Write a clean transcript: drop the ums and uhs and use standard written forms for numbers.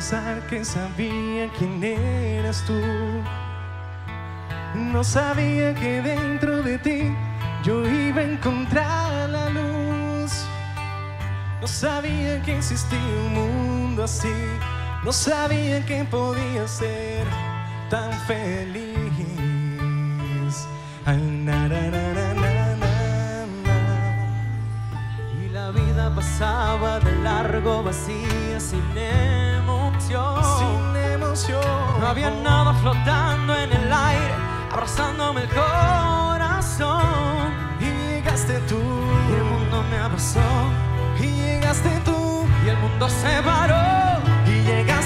pensar que sabía quién eras tú. No sabía que dentro de ti yo iba a encontrar la luz. No sabía que existía un mundo así. No sabía que podía ser tan feliz. Ay, na, na, na, na, na, na. Y la vida pasaba de largo, vacía, sin emoción. Sin emoción. No había nada flotando en el aire, abrazándome el corazón. Y llegaste tú, y el mundo me abrazó. y llegaste tú, y el mundo se paró. y llegaste